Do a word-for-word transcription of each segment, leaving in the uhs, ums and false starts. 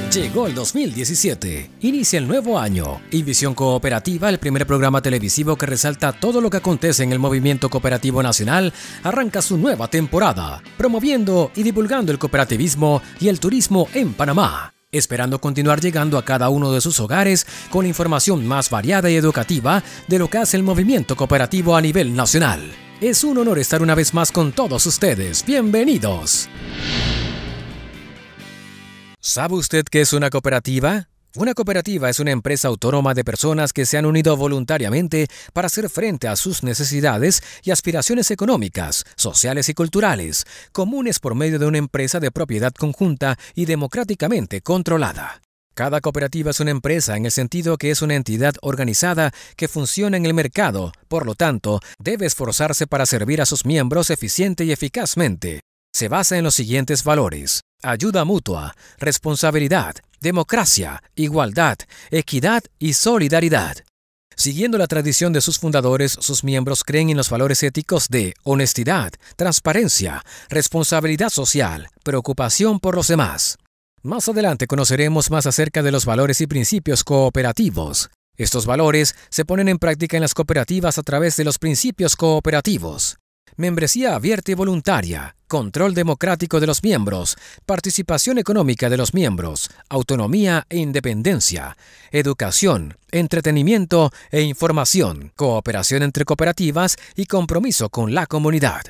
Llegó el dos mil diecisiete, inicia el nuevo año y Visión Cooperativa, el primer programa televisivo que resalta todo lo que acontece en el movimiento cooperativo nacional, arranca su nueva temporada, promoviendo y divulgando el cooperativismo y el turismo en Panamá, esperando continuar llegando a cada uno de sus hogares con información más variada y educativa de lo que hace el movimiento cooperativo a nivel nacional. Es un honor estar una vez más con todos ustedes. ¡Bienvenidos! ¿Sabe usted qué es una cooperativa? Una cooperativa es una empresa autónoma de personas que se han unido voluntariamente para hacer frente a sus necesidades y aspiraciones económicas, sociales y culturales, comunes por medio de una empresa de propiedad conjunta y democráticamente controlada. Cada cooperativa es una empresa en el sentido que es una entidad organizada que funciona en el mercado, por lo tanto, debe esforzarse para servir a sus miembros eficiente y eficazmente. Se basa en los siguientes valores: ayuda mutua, responsabilidad, democracia, igualdad, equidad y solidaridad. Siguiendo la tradición de sus fundadores, sus miembros creen en los valores éticos de honestidad, transparencia, responsabilidad social, preocupación por los demás. Más adelante conoceremos más acerca de los valores y principios cooperativos. Estos valores se ponen en práctica en las cooperativas a través de los principios cooperativos: membresía abierta y voluntaria, control democrático de los miembros, participación económica de los miembros, autonomía e independencia, educación, entretenimiento e información, cooperación entre cooperativas y compromiso con la comunidad.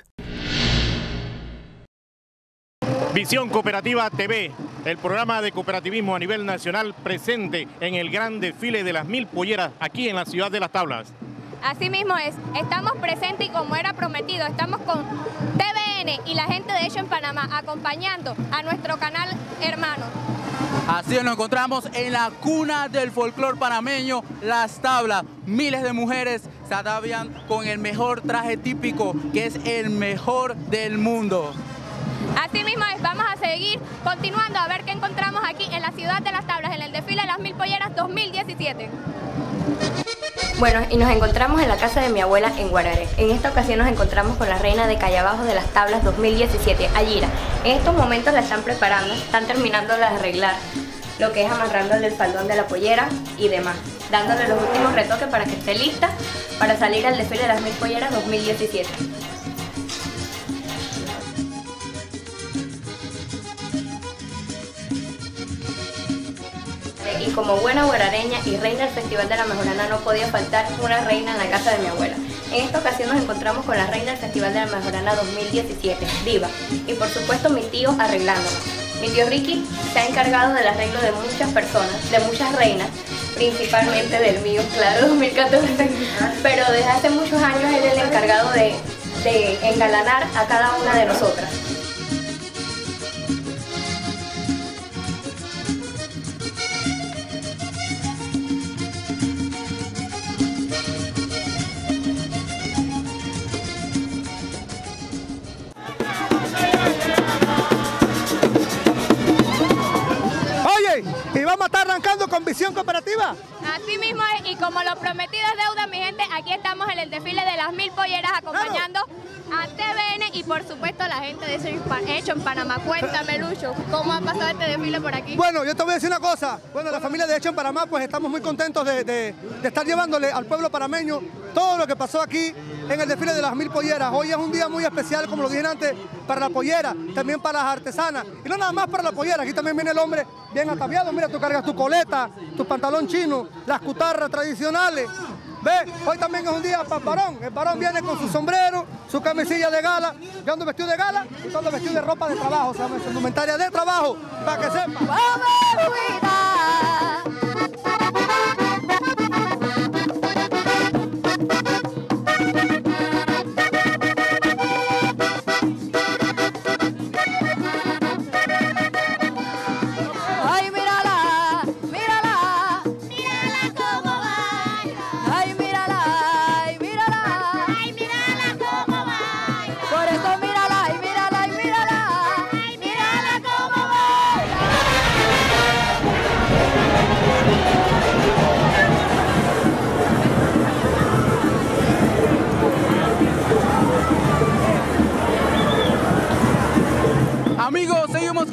Visión Cooperativa T V, el programa de cooperativismo a nivel nacional presente en el gran desfile de las mil polleras aquí en la ciudad de Las Tablas. Así mismo es, estamos presentes y como era prometido, estamos con T V N y la gente de Hecho en Panamá acompañando a nuestro canal hermano. Así nos encontramos en la cuna del folclor panameño, Las Tablas. Miles de mujeres se atavian con el mejor traje típico, que es el mejor del mundo. Así mismo es, vamos a seguir continuando a ver qué encontramos aquí en la ciudad de Las Tablas, en el desfile de las mil polleras dos mil diecisiete. Bueno, y nos encontramos en la casa de mi abuela en Guararé. En esta ocasión nos encontramos con la reina de Callabajo de Las Tablas dos mil diecisiete, Ayira. En estos momentos la están preparando, están terminando de arreglar lo que es amarrándole el faldón de la pollera y demás, dándole los últimos retoques para que esté lista para salir al desfile de las mil polleras dos mil diecisiete. Y como buena guarareña y reina del Festival de la Mejorana no podía faltar una reina en la casa de mi abuela. En esta ocasión nos encontramos con la reina del Festival de la Mejorana dos mil diecisiete, Diva, y por supuesto mi tío arreglándonos. Mi tío Ricky se ha encargado del arreglo de muchas personas, de muchas reinas, principalmente del mío, claro, dos mil catorce, pero desde hace muchos años él es el encargado de, de engalanar a cada una de nosotras. Y vamos a estar arrancando con Visión Cooperativa. Así mismo es, y como lo prometido es deuda, mi gente, aquí estamos en el desfile de las mil polleras acompañando claro. a T V N y por supuesto a la gente de Hecho en Panamá. Cuéntame, Lucho, ¿cómo ha pasado este desfile por aquí? Bueno, yo te voy a decir una cosa. Bueno, la familia de Hecho en Panamá, pues estamos muy contentos de, de, de estar llevándole al pueblo panameño todo lo que pasó aquí en el desfile de las mil polleras. Hoy es un día muy especial, como lo dije antes, para la pollera, también para las artesanas. Y no nada más para la pollera, aquí también viene el hombre bien ataviado. Mira, tú cargas tu coleta, tu pantalón chino, las cutarras tradicionales. ¿Ves? Hoy también es un día para el varón. El varón viene con su sombrero, su camisilla de gala. Yo ando vestido de gala y todo vestido de ropa de trabajo, o sea, indumentaria de trabajo, para que sepa.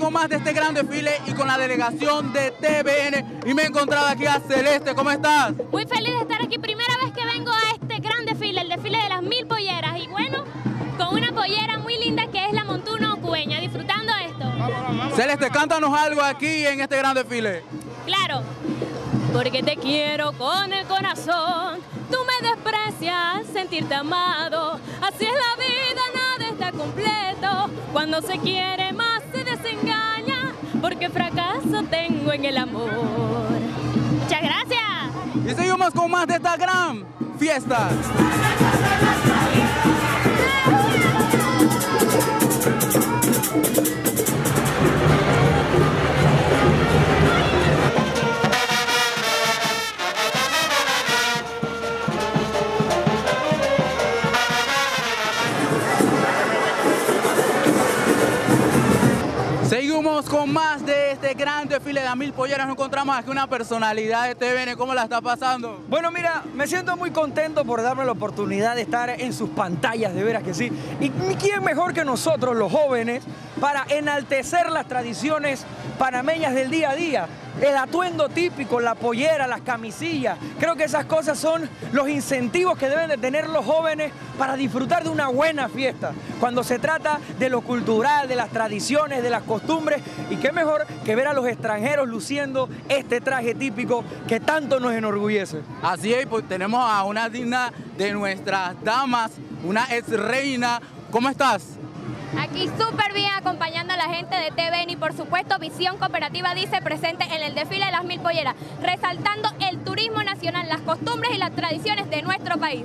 con más de este gran desfile y con la delegación de T V N. Y me he encontrado aquí a Celeste. ¿Cómo estás? Muy feliz de estar aquí. Primera vez que vengo a este gran desfile, el desfile de las mil polleras. Y bueno, con una pollera muy linda que es la Montuno Cubeña, disfrutando esto. Celeste, cántanos algo aquí en este gran desfile. Claro. Porque te quiero con el corazón, tú me desprecias, sentirte amado. Así es la vida, nada está completo. Cuando se quiere más se desengaña, porque fracaso tengo en el amor. Muchas gracias. Y seguimos con más de esta gran fiesta. Seguimos con más de este gran desfile de las mil polleras. Nos encontramos aquí una personalidad de T V N. ¿Cómo la está pasando? Bueno, mira, me siento muy contento por darme la oportunidad de estar en sus pantallas, de veras que sí. Y quién mejor que nosotros, los jóvenes, para enaltecer las tradiciones panameñas del día a día. El atuendo típico, la pollera, las camisillas. Creo que esas cosas son los incentivos que deben de tener los jóvenes para disfrutar de una buena fiesta. Cuando se trata de lo cultural, de las tradiciones, de las costumbres. Y qué mejor que ver a los extranjeros luciendo este traje típico que tanto nos enorgullece. Así es, pues tenemos a una digna de nuestras damas, una ex reina. ¿Cómo estás? Aquí súper bien acompañando a la gente de T V N y por supuesto Visión Cooperativa dice presente en el desfile de las mil polleras, resaltando el turismo nacional, las costumbres y las tradiciones de nuestro país.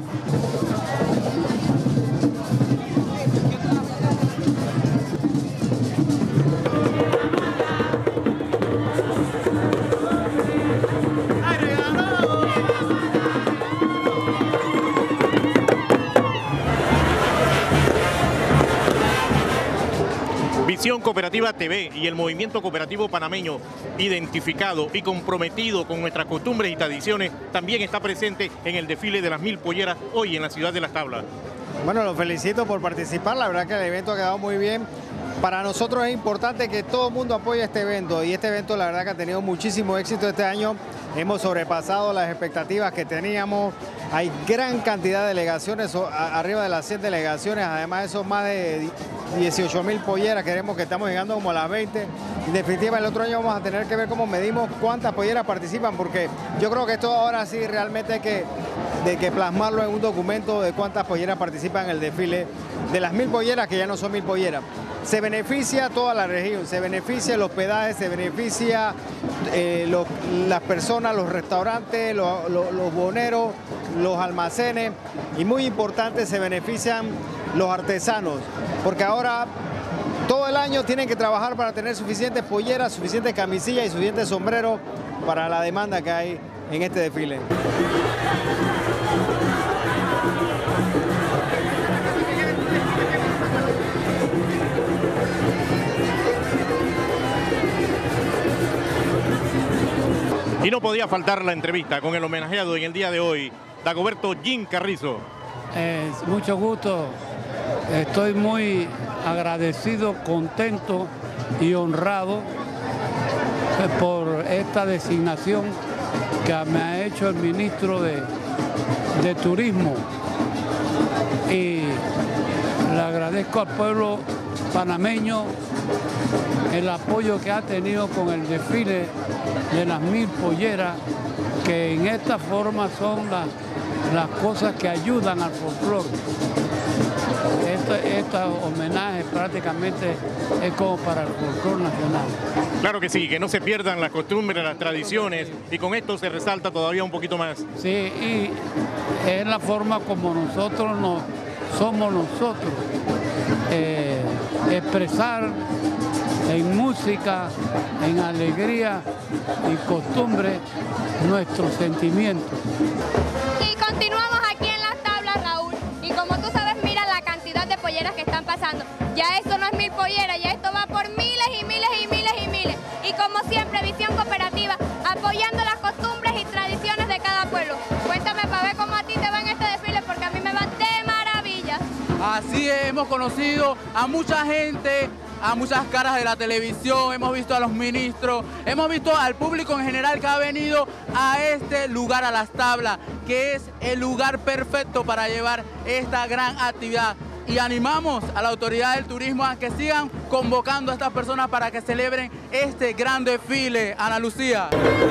Visión Cooperativa T V y el movimiento cooperativo panameño, identificado y comprometido con nuestras costumbres y tradiciones, también está presente en el desfile de las mil polleras hoy en la ciudad de Las Tablas. Bueno, los felicito por participar, la verdad que el evento ha quedado muy bien. Para nosotros es importante que todo el mundo apoye este evento y este evento la verdad que ha tenido muchísimo éxito este año. Hemos sobrepasado las expectativas que teníamos. Hay gran cantidad de delegaciones, arriba de las cien delegaciones, además de eso más de dieciocho mil polleras, queremos que estamos llegando como a las veinte. En definitiva, el otro año vamos a tener que ver cómo medimos cuántas polleras participan, porque yo creo que esto ahora sí realmente hay que, de que plasmarlo en un documento de cuántas polleras participan en el desfile de las mil polleras, que ya no son mil polleras. Se beneficia toda la región, se beneficia el hospedaje, se beneficia eh, lo, las personas, los restaurantes, lo, lo, los boneros, los almacenes y muy importante se benefician los artesanos, porque ahora todo el año tienen que trabajar para tener suficientes polleras, suficientes camisillas y suficientes sombreros para la demanda que hay en este desfile. Y no podía faltar la entrevista con el homenajeado en el día de hoy, Dagoberto Jim Carrizo. Eh, mucho gusto, estoy muy agradecido, contento y honrado por esta designación que me ha hecho el ministro de, de Turismo. Y le agradezco al pueblo panameño el apoyo que ha tenido con el desfile de las mil polleras, que en esta forma son las, las cosas que ayudan al folclore. Este, este homenaje prácticamente es como para el folclore nacional. Claro que sí, que no se pierdan las costumbres, las tradiciones, y con esto se resalta todavía un poquito más. Sí, y es la forma como nosotros nos, somos nosotros, eh, expresar en música, en alegría y costumbre nuestros sentimientos. Y continuamos aquí en Las Tablas, Raúl, y como tú sabes, mira la cantidad de polleras que están pasando. Ya esto no es mil polleras, ya esto va por miles y miles y miles y miles. Y como siempre, Visión Cooperativa, apoyando las costumbres y tradiciones de cada pueblo. Cuéntame para ver cómo a ti te va en este desfile, porque a mí me va de maravilla. Así es, hemos conocido a mucha gente a muchas caras de la televisión, hemos visto a los ministros, hemos visto al público en general que ha venido a este lugar, a Las Tablas, que es el lugar perfecto para llevar esta gran actividad. Y animamos a la autoridad del turismo a que sigan convocando a estas personas para que celebren este gran desfile. Ana Lucía.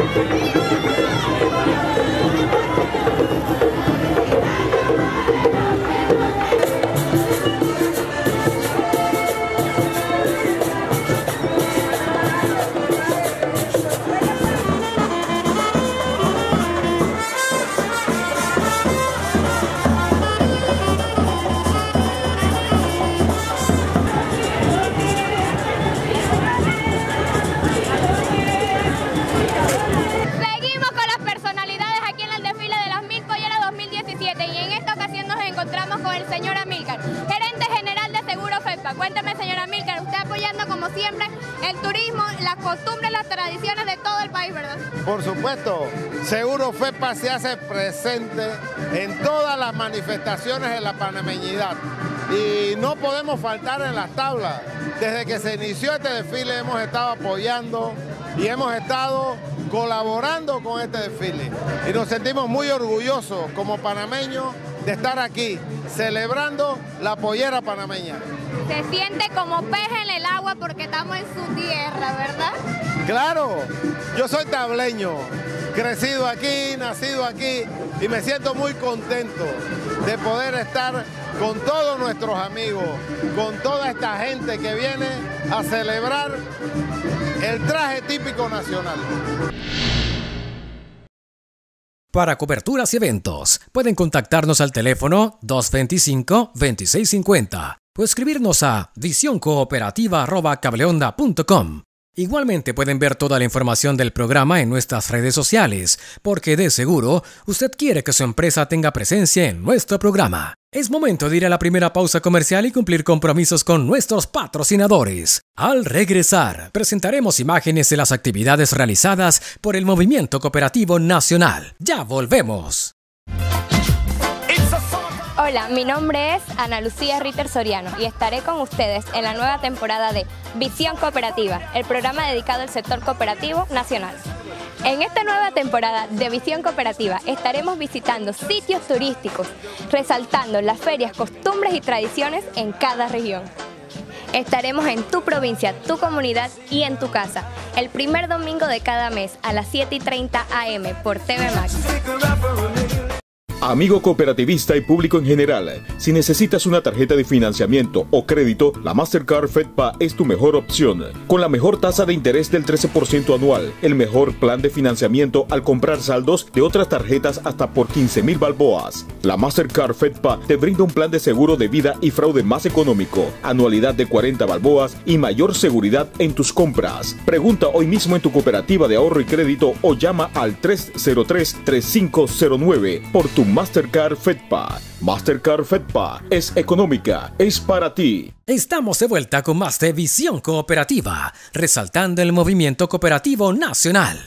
Cuéntame, señora Amílcar, usted apoyando como siempre el turismo, las costumbres, las tradiciones de todo el país, ¿verdad? Por supuesto, Seguro FEPA se hace presente en todas las manifestaciones de la panameñidad y no podemos faltar en Las Tablas. Desde que se inició este desfile hemos estado apoyando y hemos estado colaborando con este desfile y nos sentimos muy orgullosos como panameños de estar aquí celebrando la pollera panameña. Se siente como pez en el agua porque estamos en su tierra, ¿verdad? Claro, yo soy tableño, crecido aquí, nacido aquí y me siento muy contento de poder estar con todos nuestros amigos, con toda esta gente que viene a celebrar el traje típico nacional. Para coberturas y eventos, pueden contactarnos al teléfono dos dos cinco, dos seis cinco cero o escribirnos a visión cooperativa arroba cableonda punto com. Igualmente pueden ver toda la información del programa en nuestras redes sociales, porque de seguro usted quiere que su empresa tenga presencia en nuestro programa. Es momento de ir a la primera pausa comercial y cumplir compromisos con nuestros patrocinadores. Al regresar, presentaremos imágenes de las actividades realizadas por el Movimiento Cooperativo Nacional. ¡Ya volvemos! Hola, mi nombre es Ana Lucía Ritter Soriano y estaré con ustedes en la nueva temporada de Visión Cooperativa, el programa dedicado al sector cooperativo nacional. En esta nueva temporada de Visión Cooperativa estaremos visitando sitios turísticos, resaltando las ferias, costumbres y tradiciones en cada región. Estaremos en tu provincia, tu comunidad y en tu casa, el primer domingo de cada mes a las siete y treinta a eme por T V Max. Amigo cooperativista y público en general, si necesitas una tarjeta de financiamiento o crédito, la Mastercard FedPa es tu mejor opción. Con la mejor tasa de interés del trece por ciento anual, el mejor plan de financiamiento al comprar saldos de otras tarjetas hasta por quince mil balboas. La Mastercard FedPa te brinda un plan de seguro de vida y fraude más económico, anualidad de cuarenta balboas y mayor seguridad en tus compras. Pregunta hoy mismo en tu cooperativa de ahorro y crédito o llama al tres cero tres, tres cinco cero nueve por tu Mastercard FedPa. Mastercard FedPa es económica, es para ti. Estamos de vuelta con más de Visión Cooperativa, resaltando el movimiento cooperativo nacional.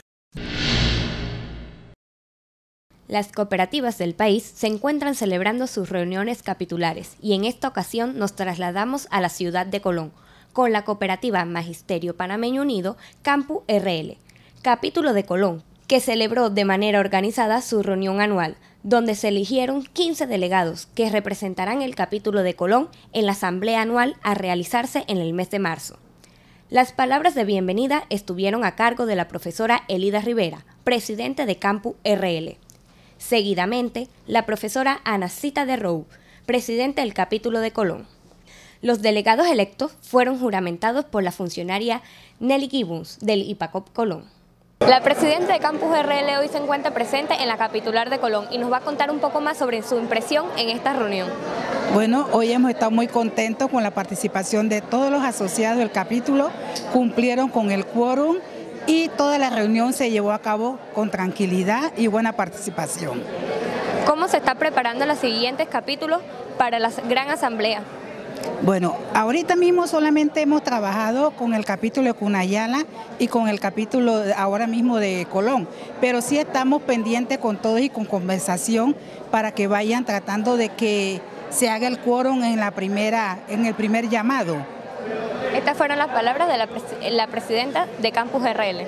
Las cooperativas del país se encuentran celebrando sus reuniones capitulares y en esta ocasión nos trasladamos a la ciudad de Colón con la cooperativa Magisterio Panameño Unido Campu R L, capítulo de Colón, que celebró de manera organizada su reunión anual, donde se eligieron quince delegados que representarán el capítulo de Colón en la asamblea anual a realizarse en el mes de marzo. Las palabras de bienvenida estuvieron a cargo de la profesora Elida Rivera, presidente de Campu R L. Seguidamente, la profesora Anacita de Rou, presidente del capítulo de Colón. Los delegados electos fueron juramentados por la funcionaria Nelly Gibbons del IPACOP Colón. La presidenta de Campus R L hoy se encuentra presente en la capitular de Colón y nos va a contar un poco más sobre su impresión en esta reunión. Bueno, hoy hemos estado muy contentos con la participación de todos los asociados del capítulo, cumplieron con el quórum y toda la reunión se llevó a cabo con tranquilidad y buena participación. ¿Cómo se está preparando los siguientes capítulos para la gran asamblea? Bueno, ahorita mismo solamente hemos trabajado con el capítulo de Cunayala y con el capítulo ahora mismo de Colón, pero sí estamos pendientes con todos y con conversación para que vayan tratando de que se haga el quórum en la primera, en el primer llamado. Estas fueron las palabras de la, pres la presidenta de Campus R L.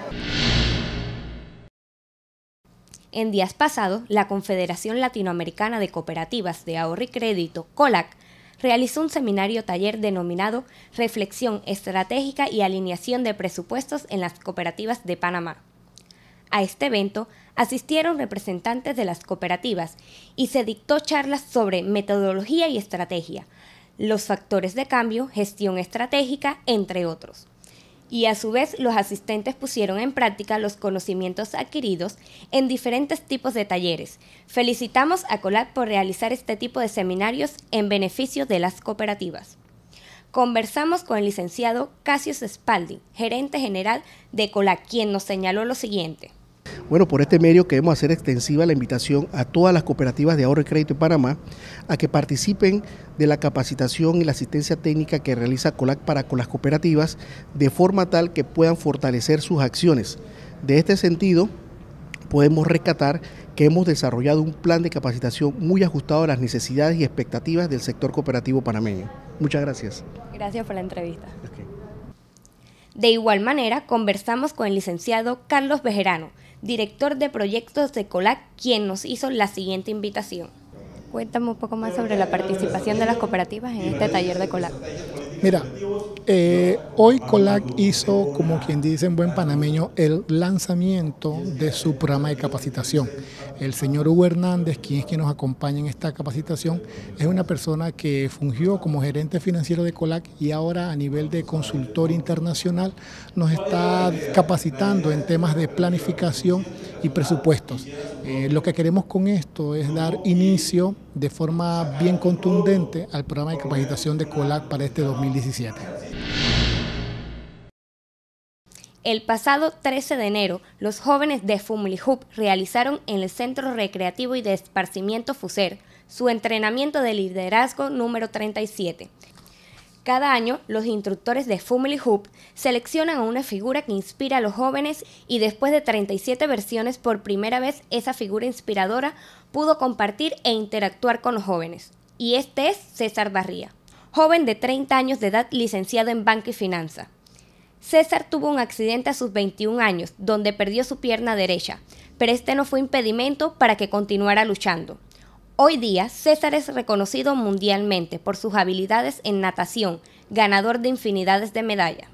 En días pasados, la Confederación Latinoamericana de Cooperativas de Ahorro y Crédito, COLAC, realizó un seminario taller denominado Reflexión Estratégica y Alineación de Presupuestos en las Cooperativas de Panamá. A este evento asistieron representantes de las cooperativas y se dictó charlas sobre metodología y estrategia, los factores de cambio, gestión estratégica, entre otros. Y a su vez los asistentes pusieron en práctica los conocimientos adquiridos en diferentes tipos de talleres. Felicitamos a COLAC por realizar este tipo de seminarios en beneficio de las cooperativas. Conversamos con el licenciado Cassius Spalding, gerente general de COLAC, quien nos señaló lo siguiente. Bueno, por este medio queremos hacer extensiva la invitación a todas las cooperativas de ahorro y crédito en Panamá a que participen de la capacitación y la asistencia técnica que realiza COLAC para con las cooperativas de forma tal que puedan fortalecer sus acciones. De este sentido, podemos rescatar que hemos desarrollado un plan de capacitación muy ajustado a las necesidades y expectativas del sector cooperativo panameño. Muchas gracias. Gracias por la entrevista. Okay. De igual manera, conversamos con el licenciado Carlos Bejerano, director de proyectos de COLAC, quien nos hizo la siguiente invitación. Cuéntame un poco más sobre la participación de las cooperativas en este taller de COLAC. Mira, eh, hoy COLAC hizo, como quien dice en buen panameño, el lanzamiento de su programa de capacitación. El señor Hugo Hernández, quien es quien nos acompaña en esta capacitación, es una persona que fungió como gerente financiero de COLAC y ahora a nivel de consultor internacional nos está capacitando en temas de planificación y presupuestos. Eh, lo que queremos con esto es dar inicio de forma bien contundente al programa de capacitación de COLAC para este dos mil diecisiete. El pasado trece de enero, los jóvenes de Fumlihub realizaron en el Centro Recreativo y de Esparcimiento FUSER su entrenamiento de liderazgo número treinta y siete. Cada año, los instructores de Fumlihub seleccionan a una figura que inspira a los jóvenes y después de treinta y siete versiones, por primera vez esa figura inspiradora pudo compartir e interactuar con los jóvenes. Y este es César Barría, joven de treinta años de edad, licenciado en Banca y Finanza. César tuvo un accidente a sus veintiún años, donde perdió su pierna derecha, pero este no fue impedimento para que continuara luchando. Hoy día, César es reconocido mundialmente por sus habilidades en natación, ganador de infinidades de medallas.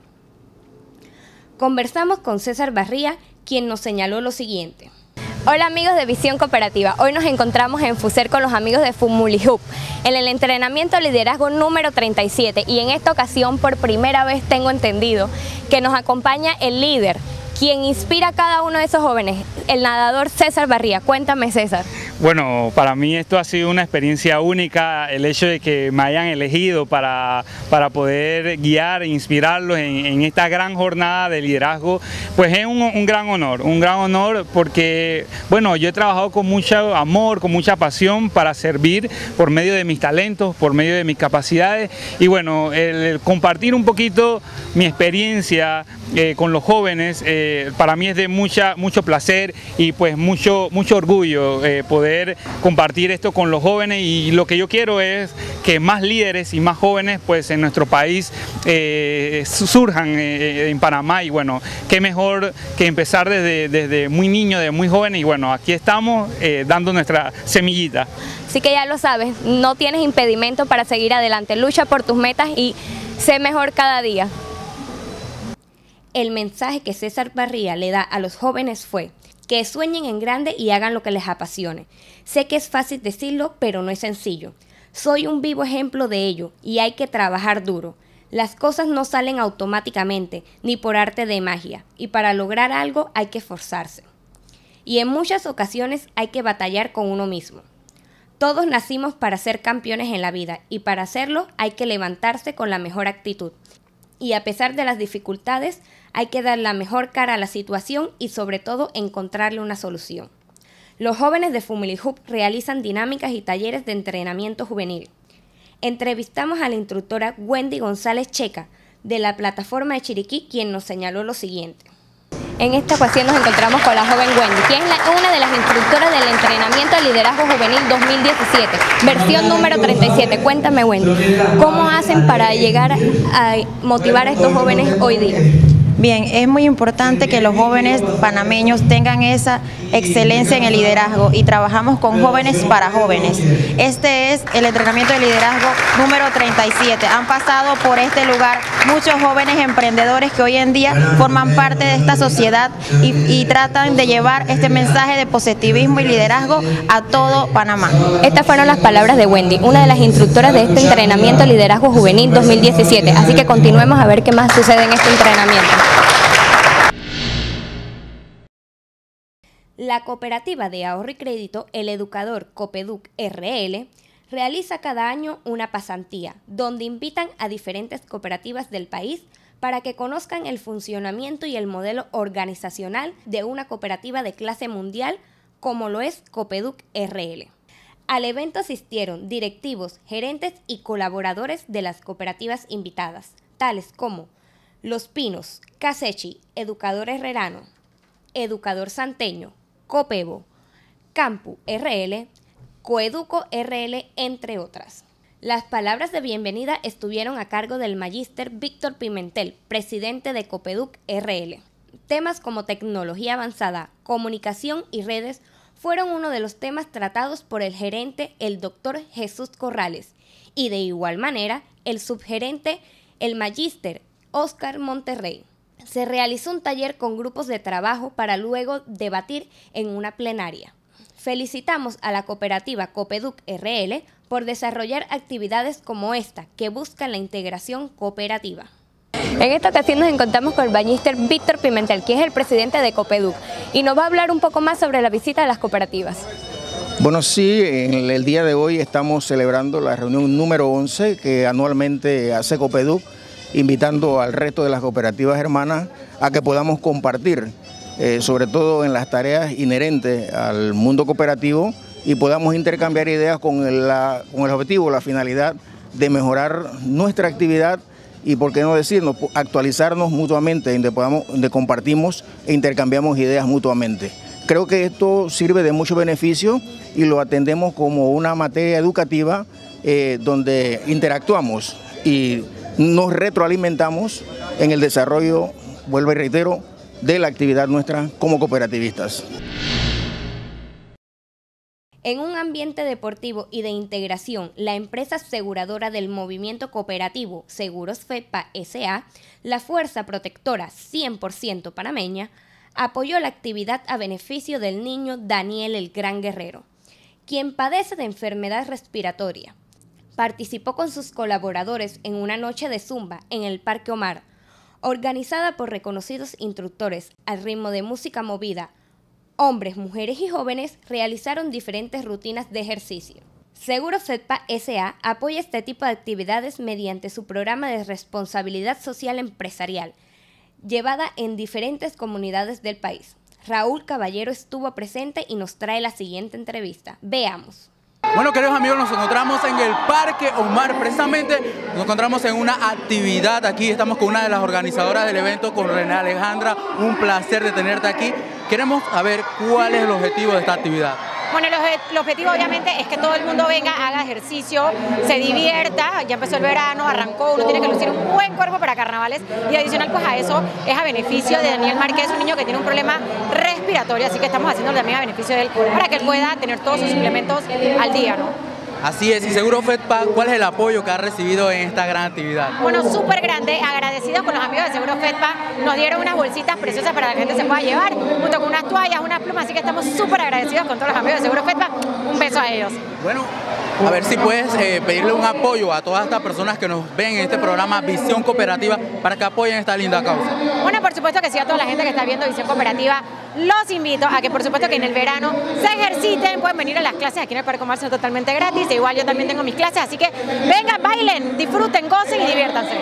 Conversamos con César Barría, quien nos señaló lo siguiente. Hola amigos de Visión Cooperativa, hoy nos encontramos en FUSER con los amigos de Fumlihub en el entrenamiento liderazgo número treinta y siete y en esta ocasión por primera vez tengo entendido que nos acompaña el líder, quien inspira a cada uno de esos jóvenes, el nadador César Barría. Cuéntame, César. Bueno, para mí esto ha sido una experiencia única, el hecho de que me hayan elegido para, para poder guiar e inspirarlos en, en esta gran jornada de liderazgo, pues es un, un gran honor, un gran honor porque, bueno, yo he trabajado con mucho amor, con mucha pasión para servir por medio de mis talentos, por medio de mis capacidades y bueno, el, el compartir un poquito mi experiencia eh, con los jóvenes, eh, para mí es de mucha, mucho placer y pues mucho, mucho orgullo eh, poder compartir esto con los jóvenes y lo que yo quiero es que más líderes y más jóvenes pues en nuestro país eh, surjan eh, en Panamá y bueno, qué mejor que empezar desde, desde muy niño, desde muy joven y bueno, aquí estamos eh, dando nuestra semillita. Así que ya lo sabes, no tienes impedimento para seguir adelante, lucha por tus metas y sé mejor cada día. El mensaje que César Barría le da a los jóvenes fue: que sueñen en grande y hagan lo que les apasione. Sé que es fácil decirlo, pero no es sencillo. Soy un vivo ejemplo de ello y hay que trabajar duro. Las cosas no salen automáticamente, ni por arte de magia, y para lograr algo hay que esforzarse. Y en muchas ocasiones hay que batallar con uno mismo. Todos nacimos para ser campeones en la vida y para hacerlo hay que levantarse con la mejor actitud. Y a pesar de las dificultades, hay que dar la mejor cara a la situación y sobre todo encontrarle una solución. Los jóvenes de Fumlihub realizan dinámicas y talleres de entrenamiento juvenil. Entrevistamos a la instructora Wendy González Checa de la plataforma de Chiriquí, quien nos señaló lo siguiente. En esta ocasión nos encontramos con la joven Wendy, quien es la, una de las instructoras del entrenamiento de liderazgo juvenil dos mil diecisiete, versión número treinta y siete. Cuéntame, Wendy, ¿cómo hacen para llegar a motivar a estos jóvenes hoy día? Bien, es muy importante que los jóvenes panameños tengan esa excelencia en el liderazgo y trabajamos con jóvenes para jóvenes. Este es el entrenamiento de liderazgo número treinta y siete. Han pasado por este lugar muchos jóvenes emprendedores que hoy en día forman parte de esta sociedad y, y tratan de llevar este mensaje de positivismo y liderazgo a todo Panamá. Estas fueron las palabras de Wendy, una de las instructoras de este entrenamiento de liderazgo juvenil dos mil diecisiete. Así que continuemos a ver qué más sucede en este entrenamiento. La cooperativa de ahorro y crédito El Educador Copeduc R L realiza cada año una pasantía donde invitan a diferentes cooperativas del país para que conozcan el funcionamiento y el modelo organizacional de una cooperativa de clase mundial como lo es Copeduc R L. Al evento asistieron directivos, gerentes y colaboradores de las cooperativas invitadas, tales como Los Pinos, Casechi, Educador Herrerano, Educador Santeño, Copevo, Campu R L, Coeduco R L, entre otras. Las palabras de bienvenida estuvieron a cargo del magíster Víctor Pimentel, presidente de Copeduc R L. Temas como tecnología avanzada, comunicación y redes fueron uno de los temas tratados por el gerente, el doctor Jesús Corrales, y de igual manera el subgerente, el magíster Óscar Monterrey. Se realizó un taller con grupos de trabajo para luego debatir en una plenaria. Felicitamos a la cooperativa Copeduc R L por desarrollar actividades como esta que buscan la integración cooperativa. En esta ocasión nos encontramos con el magíster Víctor Pimentel, quien es el presidente de Copeduc, y nos va a hablar un poco más sobre la visita a las cooperativas. Bueno, sí, en el día de hoy estamos celebrando la reunión número once que anualmente hace Copeduc, invitando al resto de las cooperativas hermanas a que podamos compartir, eh, sobre todo en las tareas inherentes al mundo cooperativo, y podamos intercambiar ideas con el, la, con el objetivo, la finalidad de mejorar nuestra actividad y, por qué no decirnos, actualizarnos mutuamente, donde, podamos, donde compartimos e intercambiamos ideas mutuamente. Creo que esto sirve de mucho beneficio y lo atendemos como una materia educativa eh, donde interactuamos y nos retroalimentamos en el desarrollo, vuelvo y reitero, de la actividad nuestra como cooperativistas. En un ambiente deportivo y de integración, la empresa aseguradora del movimiento cooperativo Seguros FEDPA S A, la Fuerza Protectora cien por ciento panameña, apoyó la actividad a beneficio del niño Daniel el Gran Guerrero, quien padece de enfermedad respiratoria. Participó con sus colaboradores en una noche de zumba en el Parque Omar, organizada por reconocidos instructores al ritmo de música movida. Hombres, mujeres y jóvenes realizaron diferentes rutinas de ejercicio. Seguros FEDPA S A apoya este tipo de actividades mediante su programa de responsabilidad social empresarial, llevada en diferentes comunidades del país. Raúl Caballero estuvo presente y nos trae la siguiente entrevista. Veamos. Bueno, queridos amigos, nos encontramos en el Parque Omar, precisamente nos encontramos en una actividad aquí, estamos con una de las organizadoras del evento, con René Alejandra, un placer de tenerte aquí. Queremos saber cuál es el objetivo de esta actividad. Bueno, el, el objetivo obviamente es que todo el mundo venga, haga ejercicio, se divierta, ya empezó el verano, arrancó, uno tiene que lucir un buen cuerpo para carnavales y adicional pues a eso es a beneficio de Daniel Márquez, un niño que tiene un problema respiratorio, así que estamos haciendo también a beneficio de él para que él pueda tener todos sus suplementos al día, ¿no? Así es, y Seguro FEDPA, ¿cuál es el apoyo que ha recibido en esta gran actividad? Bueno, súper grande, agradecidos con los amigos de Seguro FEDPA, nos dieron unas bolsitas preciosas para que la gente se pueda llevar, junto con unas toallas, unas plumas, así que estamos súper agradecidos con todos los amigos de Seguro FEDPA, un beso a ellos. Bueno, a ver si puedes eh, pedirle un apoyo a todas estas personas que nos ven en este programa Visión Cooperativa para que apoyen esta linda causa. Bueno, por supuesto que sí, a toda la gente que está viendo Visión Cooperativa, los invito a que por supuesto que en el verano se ejerciten, pueden venir a las clases aquí en el Parque Omar, son totalmente gratis, e igual yo también tengo mis clases, así que vengan, bailen, disfruten, gocen y diviértanse.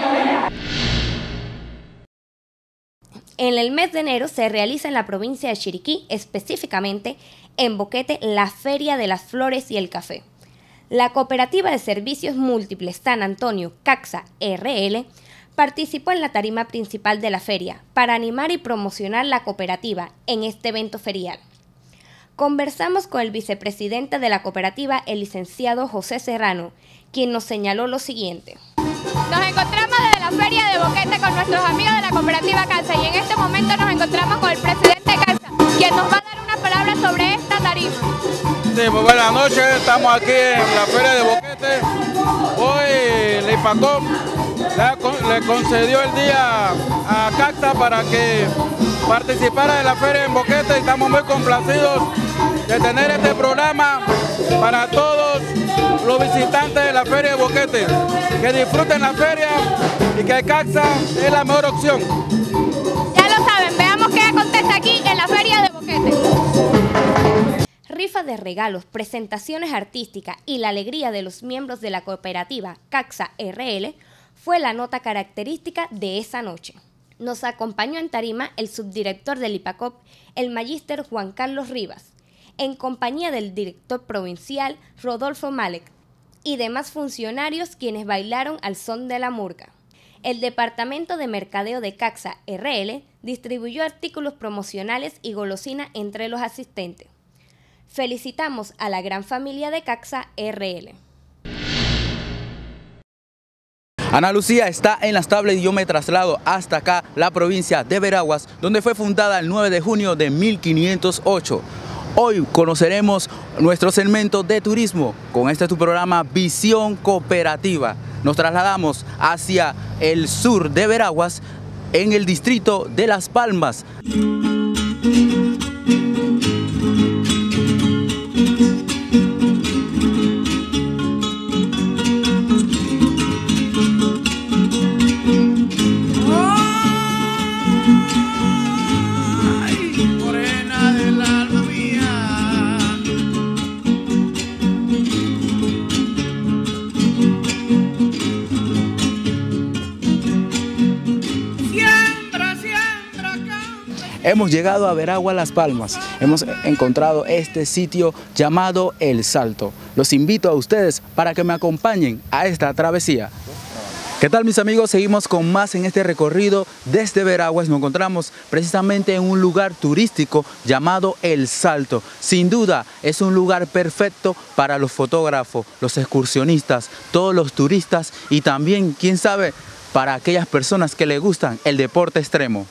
En el mes de enero se realiza en la provincia de Chiriquí, específicamente en Boquete, la Feria de las Flores y el Café. La Cooperativa de Servicios Múltiples San Antonio Caxa R L participó en la tarima principal de la feria para animar y promocionar la cooperativa en este evento ferial. Conversamos con el vicepresidente de la cooperativa, el licenciado José Serrano, quien nos señaló lo siguiente. Nos encontramos desde la feria de Boquete con nuestros amigos de la cooperativa CAXA y en este momento nos encontramos con el presidente de CAXA, quien nos va a dar una palabra sobre esta tarima. Sí, muy buenas noches, estamos aquí en la feria de Boquete. Hoy el IPACOP le concedió el día a CAXA para que participara de la feria en Boquete y estamos muy complacidos de tener este programa para todos los visitantes de la feria de Boquete, que disfruten la feria y que CAXA es la mejor opción. Ya lo saben, veamos qué acontece aquí en la feria de Boquete. Rifa de regalos, presentaciones artísticas y la alegría de los miembros de la cooperativa CAXA R L fue la nota característica de esa noche. Nos acompañó en tarima el subdirector del IPACOP, el magíster Juan Carlos Rivas, en compañía del director provincial Rodolfo Malek y demás funcionarios quienes bailaron al son de la murga. El departamento de mercadeo de CAXA R L distribuyó artículos promocionales y golosina entre los asistentes. Felicitamos a la gran familia de CAXA R L. Ana Lucía está en las tablas y yo me traslado hasta acá, la provincia de Veraguas, donde fue fundada el nueve de junio de mil quinientos ocho. Hoy conoceremos nuestro segmento de turismo con este tu programa Visión Cooperativa. Nos trasladamos hacia el sur de Veraguas, en el distrito de Las Palmas. Hemos llegado a Veraguas, Las Palmas. Hemos encontrado este sitio llamado El Salto. Los invito a ustedes para que me acompañen a esta travesía. ¿Qué tal, mis amigos? Seguimos con más en este recorrido desde Veraguas. Nos encontramos precisamente en un lugar turístico llamado El Salto. Sin duda es un lugar perfecto para los fotógrafos, los excursionistas, todos los turistas y también, quién sabe, para aquellas personas que les gustan el deporte extremo.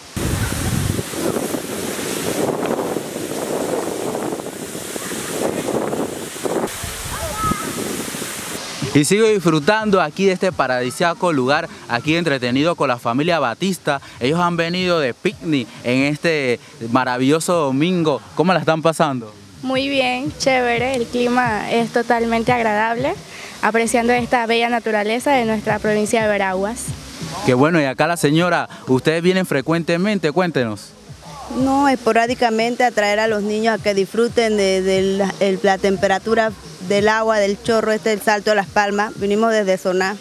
Y sigo disfrutando aquí de este paradisíaco lugar, aquí entretenido con la familia Batista. Ellos han venido de picnic en este maravilloso domingo. ¿Cómo la están pasando? Muy bien, chévere, el clima es totalmente agradable, apreciando esta bella naturaleza de nuestra provincia de Veraguas. Qué bueno, y acá la señora, ¿ustedes vienen frecuentemente? Cuéntenos. No, esporádicamente a traer a los niños a que disfruten de, de la, el, la temperatura del agua, del chorro, este del Salto de Las Palmas. Vinimos desde Soná.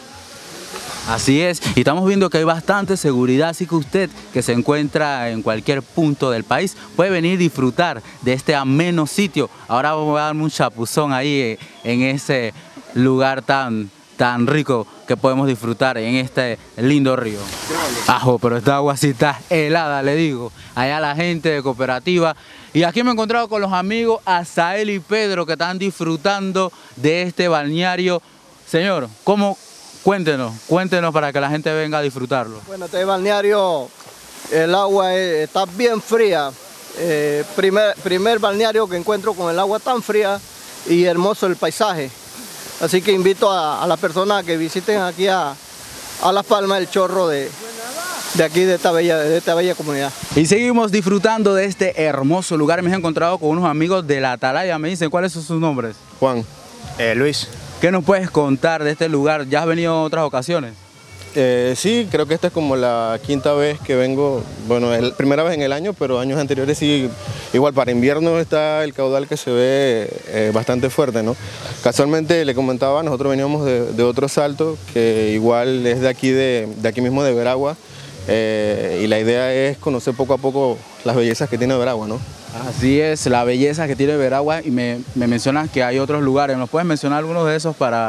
Así es, y estamos viendo que hay bastante seguridad, así que usted que se encuentra en cualquier punto del país puede venir a disfrutar de este ameno sitio. Ahora vamos a darme un chapuzón ahí en ese lugar tan, tan rico que podemos disfrutar en este lindo río. Ajo, pero esta agua sí está helada, le digo. Allá la gente de cooperativa. Y aquí me he encontrado con los amigos Azael y Pedro que están disfrutando de este balneario. Señor, ¿cómo? Cuéntenos, cuéntenos para que la gente venga a disfrutarlo. Bueno, este balneario, el agua es, está bien fría. Eh, primer, primer balneario que encuentro con el agua tan fría y hermoso el paisaje. Así que invito a, a las personas que visiten aquí a, a Las Palmas el chorro de, de aquí, de esta, bella, de esta bella comunidad. Y seguimos disfrutando de este hermoso lugar. Me he encontrado con unos amigos de la Atalaya. Me dicen, ¿cuáles son sus nombres? Juan. Eh, Luis. ¿Qué nos puedes contar de este lugar? ¿Ya has venido en otras ocasiones? Eh, sí, creo que esta es como la quinta vez que vengo, bueno, es la primera vez en el año, pero años anteriores sí, igual para invierno está el caudal que se ve eh, bastante fuerte, ¿no? Casualmente le comentaba, nosotros veníamos de, de otro salto, que igual es de aquí, de, de aquí mismo de Veraguas, eh, y la idea es conocer poco a poco las bellezas que tiene Veraguas, ¿no? Así es, la belleza que tiene Veraguas, y me, me mencionas que hay otros lugares. ¿Nos puedes mencionar algunos de esos para,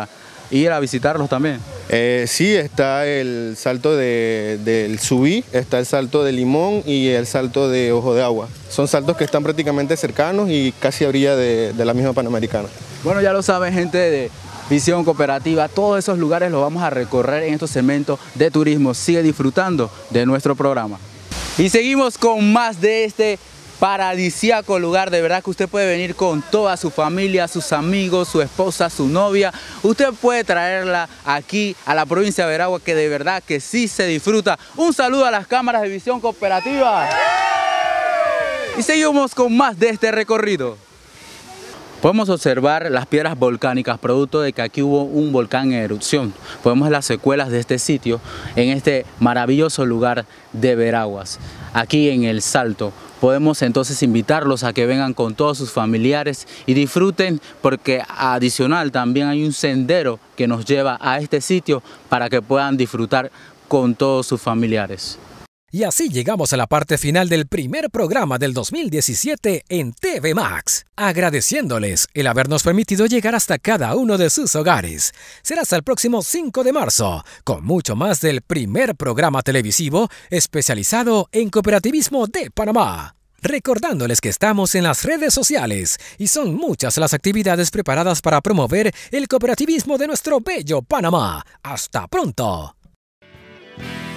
ir a visitarlos también? Eh, sí, está el salto de, del Subí, está el salto de Limón y el salto de Ojo de Agua. Son saltos que están prácticamente cercanos y casi a orilla de, de la misma Panamericana. Bueno, ya lo saben, gente de Visión Cooperativa, todos esos lugares los vamos a recorrer en estos segmentos de turismo. Sigue disfrutando de nuestro programa. Y seguimos con más de este paradisíaco lugar. De verdad que usted puede venir con toda su familia, sus amigos, su esposa, su novia. Usted puede traerla aquí a la provincia de Veragua, que de verdad que sí se disfruta. Un saludo a las cámaras de Visión Cooperativa. Y seguimos con más de este recorrido. Podemos observar las piedras volcánicas, producto de que aquí hubo un volcán en erupción. Podemos ver las secuelas de este sitio en este maravilloso lugar de Veraguas, aquí en El Salto. Podemos entonces invitarlos a que vengan con todos sus familiares y disfruten, porque adicional también hay un sendero que nos lleva a este sitio para que puedan disfrutar con todos sus familiares. Y así llegamos a la parte final del primer programa del dos mil diecisiete en T V Max, agradeciéndoles el habernos permitido llegar hasta cada uno de sus hogares. Será hasta el próximo cinco de marzo, con mucho más del primer programa televisivo especializado en cooperativismo de Panamá. Recordándoles que estamos en las redes sociales y son muchas las actividades preparadas para promover el cooperativismo de nuestro bello Panamá. ¡Hasta pronto!